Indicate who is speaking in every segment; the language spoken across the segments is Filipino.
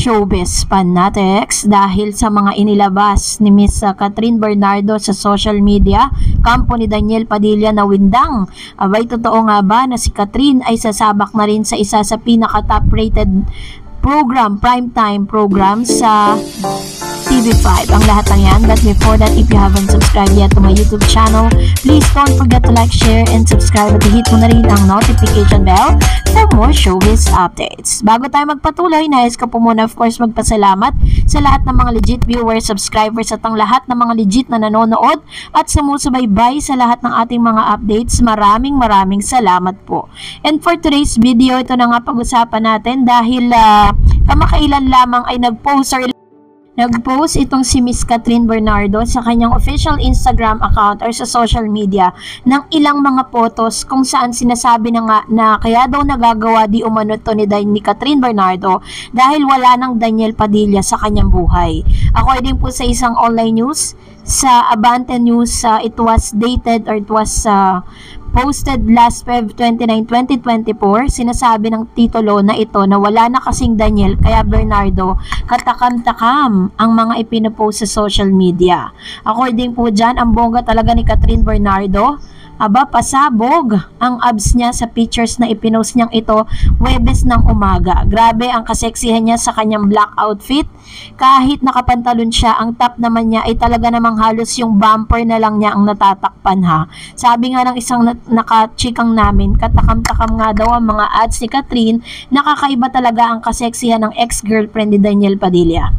Speaker 1: showbiz fanatics dahil sa mga inilabas ni Miss Catherine Bernardo sa social media, kampo ni Daniel Padilla na windang. Abay, totoo nga ba na si Catherine ay sasabak na rin sa isa sa pinaka-top rated program, primetime program sa TV5. Ang lahat ng yan. But before that, if you haven't subscribed yet to my YouTube channel, please don't forget to like, share, and subscribe at hit mo na rin ang notification bell for more showbiz updates. Bago tayo magpatuloy, nais ko po muna of course magpasalamat sa lahat ng mga legit viewers, subscribers at ang lahat ng mga legit na nanonood at sumusubaybay sa lahat ng ating mga updates. Maraming salamat po. And for today's video, ito na nga pag-usapan natin dahil kamakailan lamang ay nag-post itong si Miss Catherine Bernardo sa kanyang official Instagram account or sa social media ng ilang mga photos kung saan sinasabi na nga na kaya daw nagagawa di umano to ni Catherine Bernardo dahil wala ng Daniel Padilla sa kanyang buhay. According po sa isang online news, sa Abante News, it was dated or it was posted last Feb 29, 2024, sinasabi ng titulo na ito na wala na kasing Daniel kaya Bernardo katakam-takam ang mga ipinopost sa social media. According po dyan, ang bongga talaga ni Catherine Bernardo. Aba, pasabog ang abs niya sa pictures na ipinost niyang ito Huwebes ng umaga. Grabe ang kaseksihan niya sa kanyang black outfit. Kahit nakapantalon siya, ang top naman niya ay talaga namang halos yung bumper na lang niya ang natatakpan ha. Sabi nga ng isang nakachikang namin, katakam-takam nga daw ang mga ads ni Catherine, nakakaiba talaga ang kaseksihan ng ex-girlfriend ni Daniel Padilla.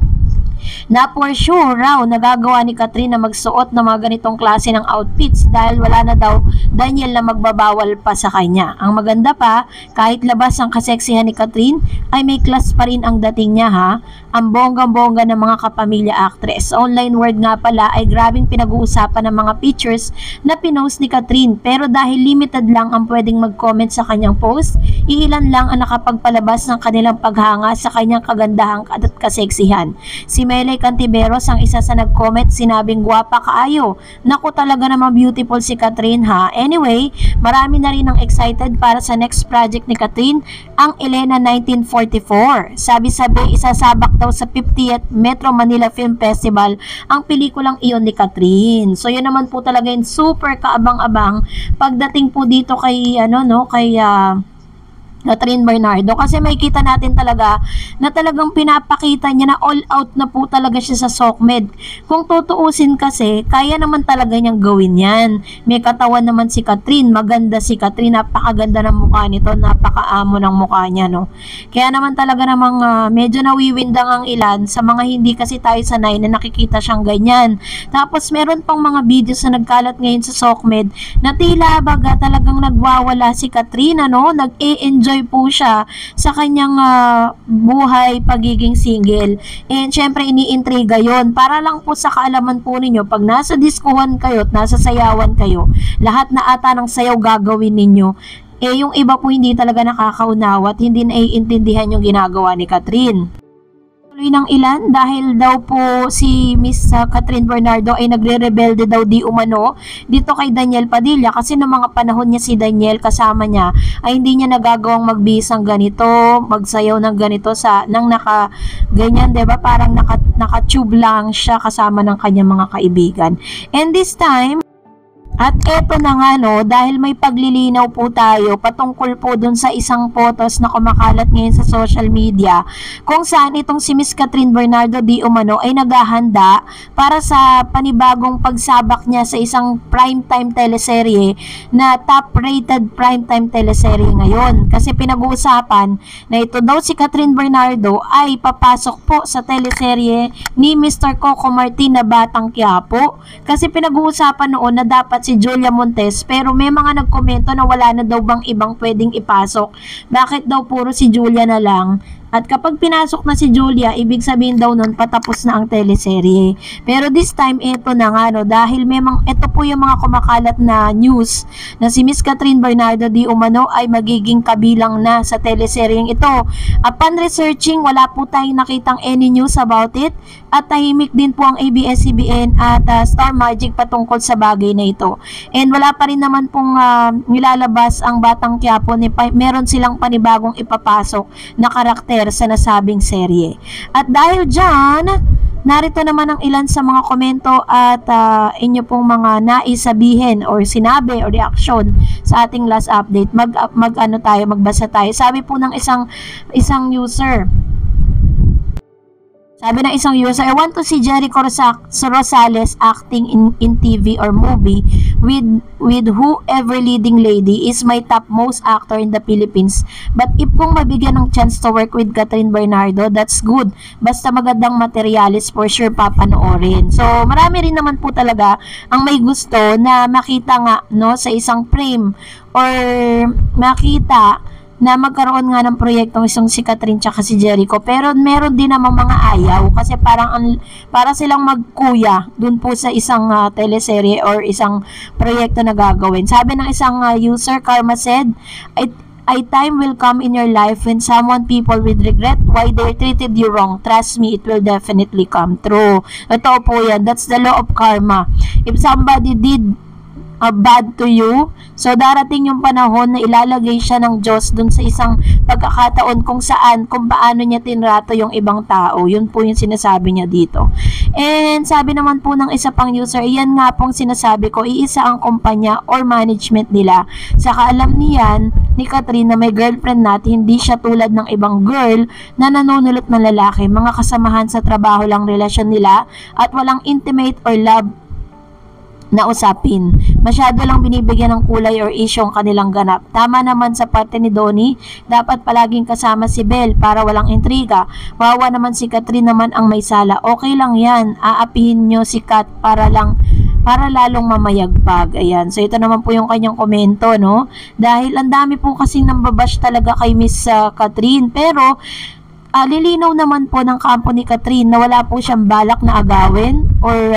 Speaker 1: Na for sure raw nagagawa ni Catherine na magsuot ng mga ganitong klase ng outfits dahil wala na daw Daniel na magbabawal pa sa kanya. Ang maganda pa, kahit labas ang kaseksihan ni Catherine ay may class pa rin ang dating niya ha. Ang bonggang-bongga ng mga kapamilya actress. Online word nga pala ay grabing pinag-uusapan ng mga pictures na pinost ni Catherine, pero dahil limited lang ang pwedeng mag-comment sa kanyang post, iilan lang ang nakapagpalabas ng kanilang paghanga sa kanyang kagandahan at kaseksihan. Si Melay Cantiveros ang isa sa nag-comment, sinabing guwapa kaayo. Naku, talaga naman beautiful si Catherine ha. Anyway, marami na rin ang excited para sa next project ni Catherine, ang Elena 1944. Sabi-sabi, isasabak daw sa 50th Metro Manila Film Festival ang pelikulang iyon ni Catherine. So yun naman po talaga yung super kaabang-abang pagdating po dito kay Catherine Bernardo, kasi makikita natin talaga na talagang pinapakita niya na all out na po talaga siya sa SOCMED. Kung tutuusin kasi, kaya naman talaga niyang gawin yan. May katawan naman si Catherine, maganda si Catherine, napakaganda ng mukha nito, napakaamo ng mukha niya, no? Kaya naman talaga namang medyo nawiwindang ang ilan sa mga hindi kasi tayo sanay na nakikita siyang ganyan. Tapos meron pang mga videos na nagkalat ngayon sa SOCMED na tila baga talagang nagwawala si Catherine, ano? Nag-e-enjoy po siya sa kanyang buhay, pagiging single. And syempre iniintriga yon para lang po sa kaalaman po ninyo, pag nasa diskuhan kayo at nasa sayawan kayo, lahat na ata ng sayaw gagawin ninyo, yung iba po hindi talaga nakakaunawa at hindi naiintindihan yung ginagawa ni Catherine. Tuloy ng ilan dahil daw po si Miss Catherine Bernardo ay nagre-rebelde daw di umano dito kay Daniel Padilla, kasi noong mga panahon niya si Daniel kasama niya ay hindi niya nagagawang magbihis ganito, magsayaw ng ganito nang naka ganyan, 'di ba? Parang naka-tube lang siya kasama ng kanyang mga kaibigan. And this time, at eto na nga no, dahil may paglilinaw po tayo patungkol po dun sa isang photos na kumakalat ngayon sa social media kung saan itong si Miss Catherine Bernardo di umano ay naghahanda para sa panibagong pagsabak niya sa isang primetime teleserye na top rated primetime teleserye ngayon. Kasi pinag-uusapan na ito daw si Catherine Bernardo ay papasok po sa teleserye ni Mr. Coco Martin na Batang Quiapo. Kasi pinag-uusapan noon na dapat si Julia Montes, pero may mga nagkomento na wala na daw bang ibang pwedeng ipasok. Bakit daw puro si Julia na lang? At kapag pinasok na si Julia, ibig sabihin daw nun patapos na ang teleserye. Pero this time, ito na nga, no, dahil ito po yung mga kumakalat na news na si Miss Catherine Bernardo di umano ay magiging kabilang na sa teleseryeng ito. Upon researching, wala po tayong nakitang any news about it at tahimik din po ang ABS-CBN at Star Magic patungkol sa bagay na ito. And wala pa rin naman pong nilalabas ang Batang Quiapo, meron silang panibagong ipapasok na karakter premiere sa nasabing serye. At dahil dyan, narito naman ang ilan sa mga komento at inyo pong mga naisabihin or sinabi o reaksyon sa ating last update. Magbasa tayo. Sabi po ng isang user. Sabi ng isang user, I want to see Jericho Rosales acting in TV or movie with whoever leading lady is my top most actor in the Philippines. But if kung mabigyan ng chance to work with Catherine Bernardo, that's good. Basta magandang materialis, for sure papanoorin. So, marami rin naman po talaga ang may gusto na makita nga no sa isang frame or makita na magkaroon nga ng proyektong isang si Catherine tsaka si Jericho. Pero meron din namang mga ayaw kasi para silang magkuya dun po sa isang teleserye or isang proyekto na gagawin. Sabi ng isang user, Karma said, a time will come in your life when someone people will regret why they treated you wrong. Trust me, it will definitely come true. Ito po yan. That's the law of karma. If somebody did bad to you, so darating yung panahon na ilalagay siya ng Diyos dun sa isang pagkakataon kung paano niya tinrato yung ibang tao. Yun po yung sinasabi niya dito. And sabi naman po ng isa pang user, yan nga pong sinasabi ko, iisa ang kumpanya or management nila. Saka alam niyan ni Catherine na may girlfriend natin, hindi siya tulad ng ibang girl na nanunulot ng lalaki. Mga kasamahan sa trabaho lang relasyon nila at walang intimate or love na usapin. Masyado lang binibigyan ng kulay or issue ang kanilang ganap. Tama naman sa parte ni Donnie, dapat palaging kasama si Belle para walang intriga. Wawa naman si Catherine naman ang may sala. Okay lang yan, aapihin nyo si Kat para lalong mamayagpag. Ayan. So, ito naman po yung kanyang komento, no? Dahil ang dami po kasing nambabash talaga kay Miss Catherine. Pero, lilinaw naman po ng kampo ni Catherine na wala po siyang balak na agawin or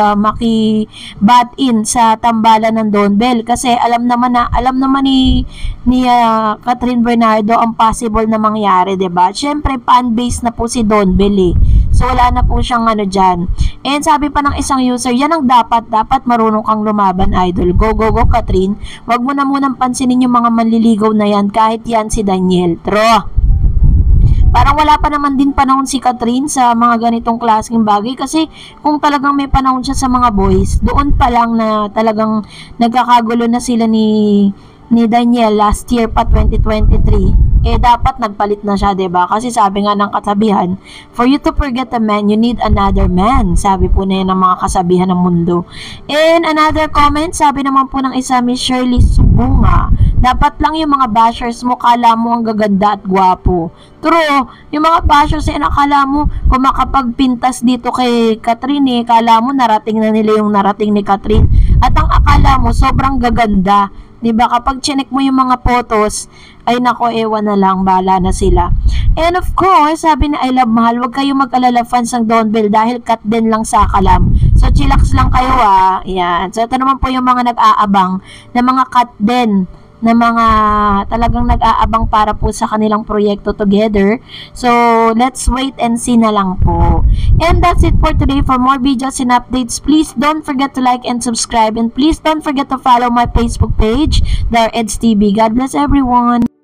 Speaker 1: maki-bat in sa tambalan ng Don Bell kasi alam naman ni Catherine Bernardo ang possible na mangyari, 'di ba? Syempre fan base na po si Don Bell eh. So wala na po siyang dyan. And sabi pa ng isang user, yan ang dapat marunong kang lumaban, idol. Go Catherine. Wag mo na munang pansinin yung mga manliligaw na yan kahit yan si Daniel. True. Parang wala pa naman din panahon si Catherine sa mga ganitong klaseng bagay kasi kung talagang may panahon siya sa mga boys, doon pa lang na talagang nagkakagulo na sila ni Daniel last year pa 2023. Dapat nagpalit na siya, 'di ba? Kasi sabi nga ng kasabihan, for you to forget a man, you need another man. Sabi po na yan ng mga kasabihan ng mundo. And another comment, sabi naman po ng isa, Miss Shirley Subunga, dapat lang yung mga bashers mo kala mo ang gaganda at gwapo. True, yung mga bashers ay nakala mo kung makapagpintas dito kay Catherine, kala mo narating na nila yung narating ni Catherine. At ang akala mo sobrang gaganda. Diba, kapag chinek mo yung mga photos, ay nako, ewan na lang, bahala na sila. And of course, sabi na I Love Mahal, huwag kayong mag-alala fans ng Don Bell dahil cut din lang sa kalam. So, chillax lang kayo Yan. So, ito naman po yung mga nag-aabang na mga cut din na mga talagang nag-aabang para po sa kanilang proyekto together. So, let's wait and see na lang po. And that's it for today. For more videos and updates, please don't forget to like and subscribe. And please don't forget to follow my Facebook page, The Eds TV. God bless everyone.